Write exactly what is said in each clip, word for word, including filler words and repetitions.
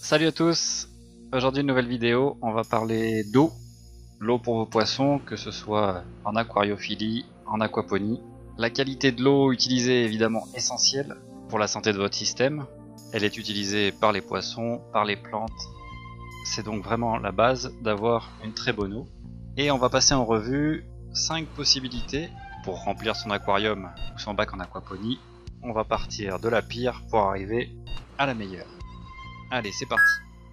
Salut à tous, aujourd'hui une nouvelle vidéo, on va parler d'eau, l'eau pour vos poissons, que ce soit en aquariophilie, en aquaponie. La qualité de l'eau utilisée est évidemment essentielle pour la santé de votre système, elle est utilisée par les poissons, par les plantes, c'est donc vraiment la base d'avoir une très bonne eau. Et on va passer en revue cinq possibilités pour remplir son aquarium ou son bac en aquaponie. On va partir de la pire pour arriver à la meilleure. Allez, c'est parti.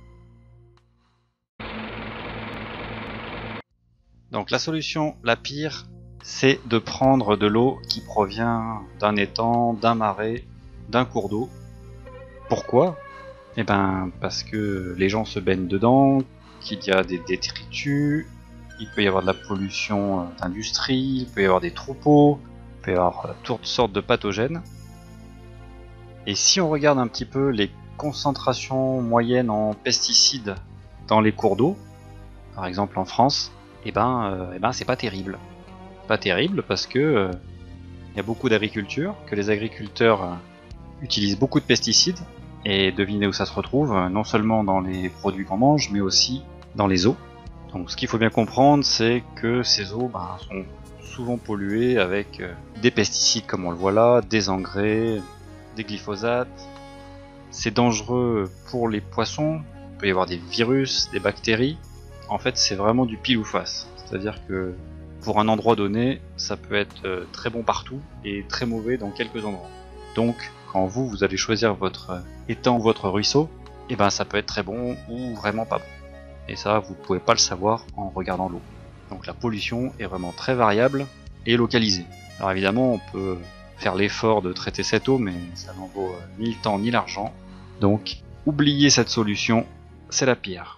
Donc la solution la pire, c'est de prendre de l'eau qui provient d'un étang, d'un marais, d'un cours d'eau. Pourquoi? Eh ben parce que les gens se baignent dedans, qu'il y a des détritus, il peut y avoir de la pollution d'industrie, il peut y avoir des troupeaux, il peut y avoir toutes sortes de pathogènes. Et si on regarde un petit peu les concentrations moyennes en pesticides dans les cours d'eau, par exemple en France, et eh ben, euh, eh ben c'est pas terrible. Pas terrible parce que euh, y a beaucoup d'agriculture, que les agriculteurs euh, utilisent beaucoup de pesticides, et devinez où ça se retrouve, euh, non seulement dans les produits qu'on mange, mais aussi dans les eaux. Donc ce qu'il faut bien comprendre, c'est que ces eaux ben, sont souvent polluées avec euh, des pesticides comme on le voit là, des engrais, des glyphosates. C'est dangereux pour les poissons, il peut y avoir des virus, des bactéries. En fait, c'est vraiment du pile ou face. C'est-à-dire que pour un endroit donné, ça peut être très bon partout et très mauvais dans quelques endroits. Donc, quand vous, vous allez choisir votre étang ou votre ruisseau, et ben ça peut être très bon ou vraiment pas bon. Et ça, vous ne pouvez pas le savoir en regardant l'eau. Donc la pollution est vraiment très variable et localisée. Alors évidemment, on peut faire l'effort de traiter cette eau, mais ça n'en vaut ni le temps ni l'argent. Donc, oubliez cette solution, c'est la pire.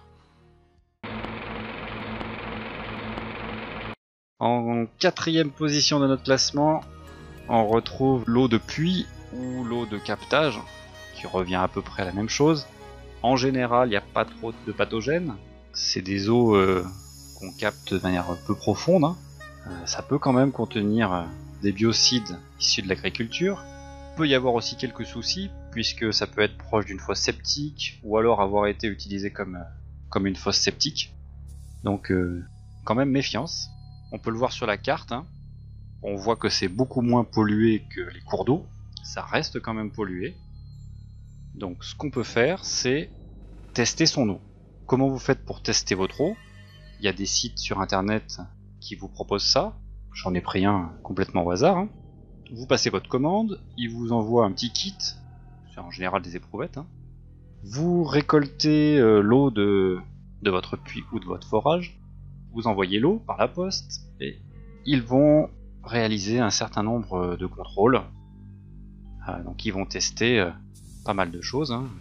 En quatrième position de notre classement, on retrouve l'eau de puits ou l'eau de captage, qui revient à peu près à la même chose. En général, il n'y a pas trop de pathogènes. C'est des eaux euh, qu'on capte de manière peu profonde. Hein. Euh, ça peut quand même contenir euh, des biocides issus de l'agriculture. Il peut y avoir aussi quelques soucis, puisque ça peut être proche d'une fosse septique, ou alors avoir été utilisé comme, euh, comme une fosse septique. Donc euh, quand même méfiance. On peut le voir sur la carte, hein. On voit que c'est beaucoup moins pollué que les cours d'eau, ça reste quand même pollué. Donc ce qu'on peut faire, c'est tester son eau. Comment vous faites pour tester votre eau? Il y a des sites sur internet qui vous proposent ça, j'en ai pris un complètement au hasard. Hein. Vous passez votre commande, il vous envoie un petit kit, c'est en général des éprouvettes. Hein. Vous récoltez euh, l'eau de, de votre puits ou de votre forage, vous envoyez l'eau par la poste et ils vont réaliser un certain nombre de contrôles. Euh, donc ils vont tester euh, pas mal de choses. Hein.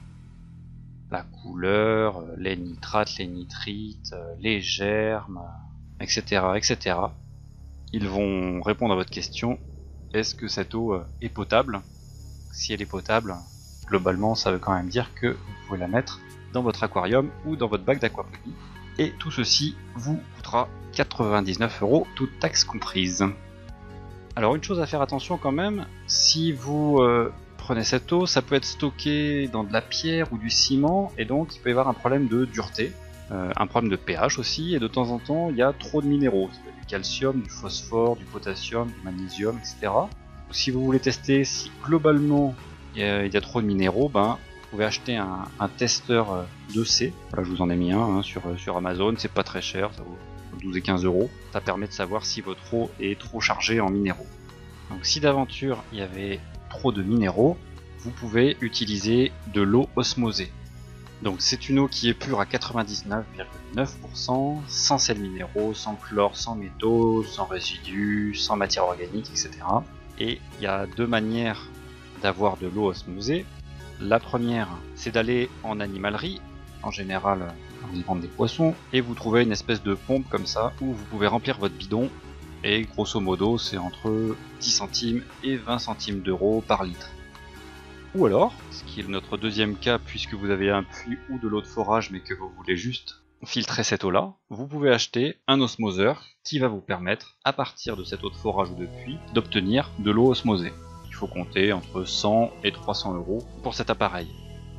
La couleur, euh, les nitrates, les nitrites, euh, les germes, euh, et cetera, et cetera. Ils vont répondre à votre question, est-ce que cette eau euh, est potable? Si elle est potable, globalement ça veut quand même dire que vous pouvez la mettre dans votre aquarium ou dans votre bac d'aquaponie. Et tout ceci vous coûtera quatre-vingt-dix-neuf euros, toutes taxes comprises. Alors une chose à faire attention quand même, si vous euh, prenez cette eau, ça peut être stocké dans de la pierre ou du ciment, et donc il peut y avoir un problème de dureté, euh, un problème de pH aussi, et de temps en temps il y a trop de minéraux, du calcium, du phosphore, du potassium, du magnésium, et cetera. Si vous voulez tester si globalement il y a, il y a trop de minéraux, ben vous pouvez acheter un, un testeur deux C. Voilà, je vous en ai mis un hein, sur, sur Amazon, c'est pas très cher, ça vaut douze et quinze euros. Ça permet de savoir si votre eau est trop chargée en minéraux. Donc si d'aventure il y avait trop de minéraux, vous pouvez utiliser de l'eau osmosée. Donc c'est une eau qui est pure à quatre-vingt-dix-neuf virgule neuf pour cent, sans sels minéraux, sans chlore, sans métaux, sans résidus, sans matière organique, et cetera. Et il y a deux manières d'avoir de l'eau osmosée. La première, c'est d'aller en animalerie, en général ils vendent des poissons, et vous trouvez une espèce de pompe comme ça, où vous pouvez remplir votre bidon, et grosso modo c'est entre dix centimes et vingt centimes d'euros par litre. Ou alors, ce qui est notre deuxième cas, puisque vous avez un puits ou de l'eau de forage, mais que vous voulez juste filtrer cette eau-là, vous pouvez acheter un osmoseur qui va vous permettre, à partir de cette eau de forage ou de puits, d'obtenir de l'eau osmosée. Il faut compter entre cent et trois cents euros pour cet appareil.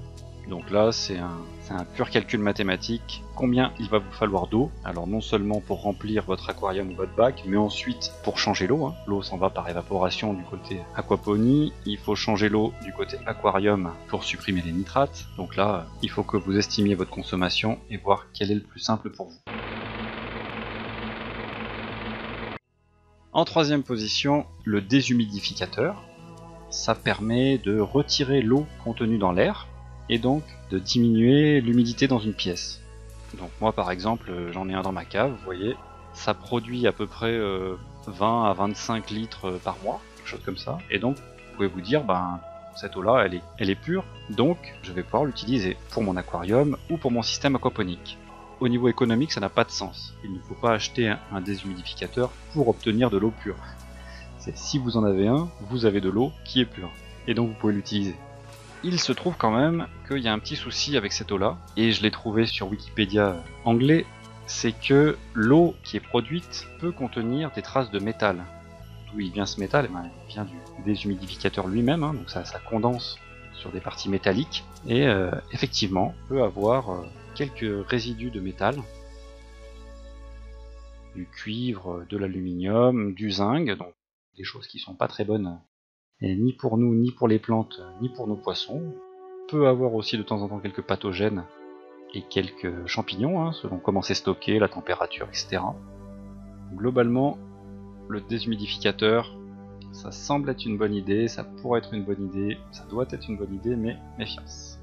Donc là, c'est un, c'est un pur calcul mathématique. Combien il va vous falloir d'eau? Alors non seulement pour remplir votre aquarium ou votre bac, mais ensuite pour changer l'eau. Hein. L'eau s'en va par évaporation du côté aquaponie. Il faut changer l'eau du côté aquarium pour supprimer les nitrates. Donc là, il faut que vous estimiez votre consommation et voir quel est le plus simple pour vous. En troisième position, le déshumidificateur. Ça permet de retirer l'eau contenue dans l'air et donc de diminuer l'humidité dans une pièce. Donc moi par exemple, j'en ai un dans ma cave, vous voyez, ça produit à peu près euh, vingt à vingt-cinq litres par mois, quelque chose comme ça, et donc vous pouvez vous dire, ben cette eau-là, elle est, elle est pure, donc je vais pouvoir l'utiliser pour mon aquarium ou pour mon système aquaponique. Au niveau économique, ça n'a pas de sens. Il ne faut pas acheter un, un déshumidificateur pour obtenir de l'eau pure. C'est si vous en avez un, vous avez de l'eau qui est pure, et donc vous pouvez l'utiliser. Il se trouve quand même qu'il y a un petit souci avec cette eau-là, et je l'ai trouvé sur Wikipédia anglais, c'est que l'eau qui est produite peut contenir des traces de métal. D'où il vient ce métal? Eh ben, il vient du déshumidificateur lui-même, hein, donc ça, ça condense sur des parties métalliques, et euh, effectivement, peut avoir euh, quelques résidus de métal, du cuivre, de l'aluminium, du zinc, donc des choses qui sont pas très bonnes. Et ni pour nous, ni pour les plantes, ni pour nos poissons. On peut avoir aussi de temps en temps quelques pathogènes et quelques champignons, hein, selon comment c'est stocké, la température, et cetera. Globalement, le déshumidificateur, ça semble être une bonne idée, ça pourrait être une bonne idée, ça doit être une bonne idée, mais méfiance.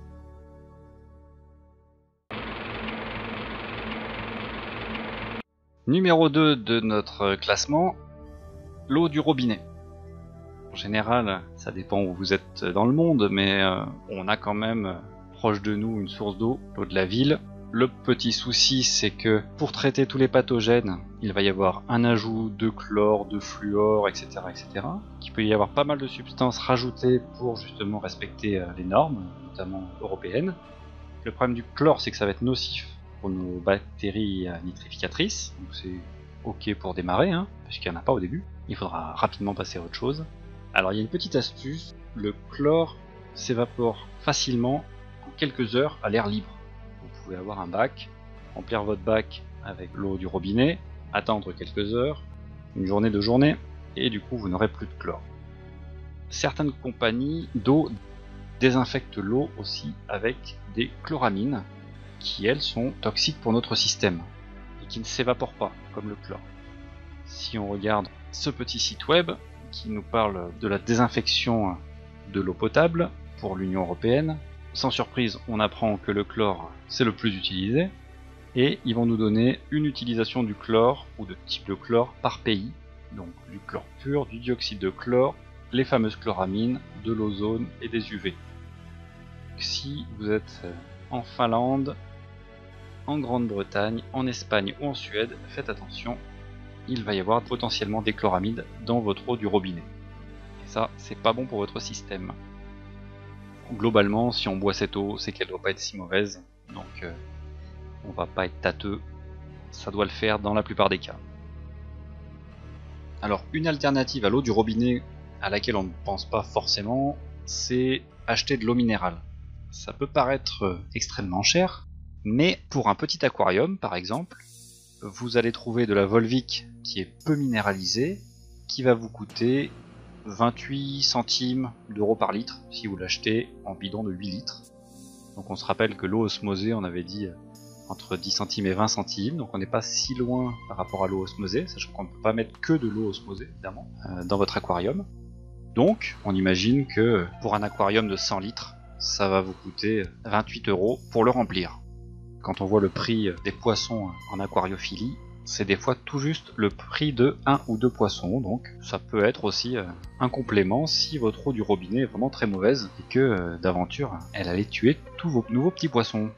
Numéro deux de notre classement, l'eau du robinet. En général, ça dépend où vous êtes dans le monde, mais euh, on a quand même euh, proche de nous une source d'eau, l'eau de la ville. Le petit souci, c'est que pour traiter tous les pathogènes, il va y avoir un ajout de chlore, de fluor, et cetera, et cetera. Il peut y avoir pas mal de substances rajoutées pour justement respecter euh, les normes, notamment européennes. Le problème du chlore, c'est que ça va être nocif pour nos bactéries euh, nitrificatrices, donc c'est ok pour démarrer, hein, puisqu'il n'y en a pas au début. Il faudra rapidement passer à autre chose. Alors il y a une petite astuce, le chlore s'évapore facilement en quelques heures à l'air libre. Vous pouvez avoir un bac, remplir votre bac avec l'eau du robinet, attendre quelques heures, une journée, deux journées, et du coup vous n'aurez plus de chlore. Certaines compagnies d'eau désinfectent l'eau aussi avec des chloramines, qui elles sont toxiques pour notre système, et qui ne s'évaporent pas comme le chlore. Si on regarde ce petit site web, qui nous parle de la désinfection de l'eau potable pour l'Union Européenne. Sans surprise, on apprend que le chlore, c'est le plus utilisé, et ils vont nous donner une utilisation du chlore, ou de type de chlore, par pays. Donc du chlore pur, du dioxyde de chlore, les fameuses chloramines, de l'ozone et des U V. Si vous êtes en Finlande, en Grande-Bretagne, en Espagne ou en Suède, faites attention, il va y avoir potentiellement des chloramines dans votre eau du robinet. Et ça, c'est pas bon pour votre système. Globalement, si on boit cette eau, c'est qu'elle doit pas être si mauvaise, donc euh, on va pas être tâteux, ça doit le faire dans la plupart des cas. Alors, une alternative à l'eau du robinet à laquelle on ne pense pas forcément, c'est acheter de l'eau minérale. Ça peut paraître extrêmement cher, mais pour un petit aquarium par exemple, vous allez trouver de la Volvic qui est peu minéralisée, qui va vous coûter vingt-huit centimes d'euros par litre si vous l'achetez en bidon de huit litres. Donc on se rappelle que l'eau osmosée, on avait dit entre dix centimes et vingt centimes, donc on n'est pas si loin par rapport à l'eau osmosée, sachant qu'on ne peut pas mettre que de l'eau osmosée évidemment euh, dans votre aquarium. Donc on imagine que pour un aquarium de cent litres, ça va vous coûter vingt-huit euros pour le remplir. Quand on voit le prix des poissons en aquariophilie, c'est des fois tout juste le prix de un ou deux poissons, donc ça peut être aussi un complément si votre eau du robinet est vraiment très mauvaise et que d'aventure elle allait tuer tous vos nouveaux petits poissons.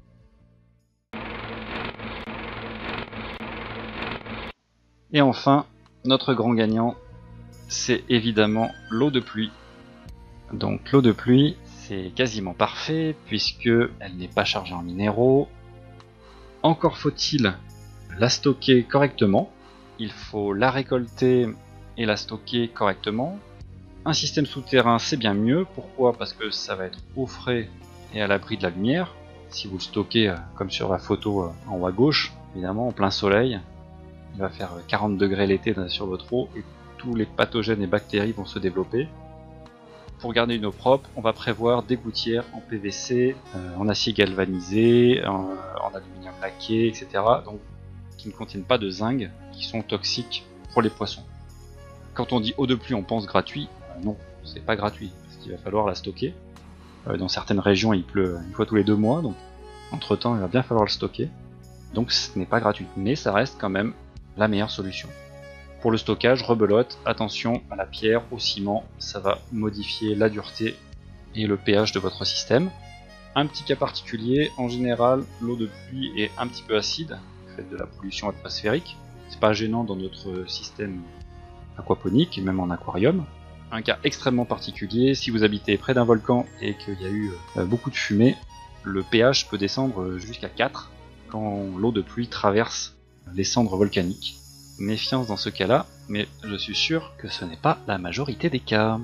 Et enfin, notre grand gagnant, c'est évidemment l'eau de pluie. Donc l'eau de pluie, c'est quasiment parfait puisque elle n'est pas chargée en minéraux. Encore faut-il la stocker correctement. Il faut la récolter et la stocker correctement. Un système souterrain, c'est bien mieux. Pourquoi? Parce que ça va être eau frais et à l'abri de la lumière. Si vous le stockez euh, comme sur la photo euh, en haut à gauche, évidemment en plein soleil, il va faire quarante degrés l'été sur votre eau et tous les pathogènes et bactéries vont se développer. Pour garder une eau propre, on va prévoir des gouttières en P V C, euh, en acier galvanisé, en, en aluminium laqué, et cetera. Donc, qui ne contiennent pas de zinc, qui sont toxiques pour les poissons. Quand on dit eau de pluie, on pense gratuit. Euh, non, c'est pas gratuit, parce qu'il va falloir la stocker. Euh, dans certaines régions, il pleut une fois tous les deux mois, donc entre temps, il va bien falloir le stocker. Donc, ce n'est pas gratuit, mais ça reste quand même la meilleure solution. Pour le stockage, rebelote, attention à la pierre, au ciment, ça va modifier la dureté et le pH de votre système. Un petit cas particulier, en général, l'eau de pluie est un petit peu acide, du fait de la pollution atmosphérique. C'est pas gênant dans notre système aquaponique et même en aquarium. Un cas extrêmement particulier, si vous habitez près d'un volcan et qu'il y a eu beaucoup de fumée, le pH peut descendre jusqu'à quatre quand l'eau de pluie traverse les cendres volcaniques. Méfiance dans ce cas-là, mais je suis sûr que ce n'est pas la majorité des cas.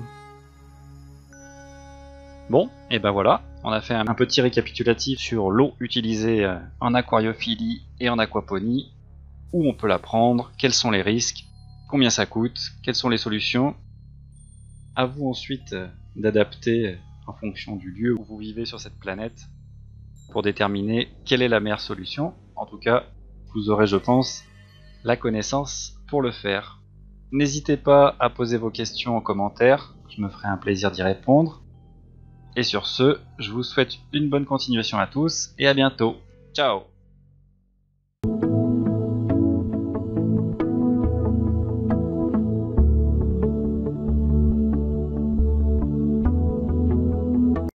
Bon, et ben voilà, on a fait un petit récapitulatif sur l'eau utilisée en aquariophilie et en aquaponie, où on peut la prendre, quels sont les risques, combien ça coûte, quelles sont les solutions. À vous ensuite d'adapter en fonction du lieu où vous vivez sur cette planète pour déterminer quelle est la meilleure solution. En tout cas, vous aurez, je pense, la connaissance pour le faire. N'hésitez pas à poser vos questions en commentaire, je me ferai un plaisir d'y répondre. Et sur ce, je vous souhaite une bonne continuation à tous et à bientôt. Ciao!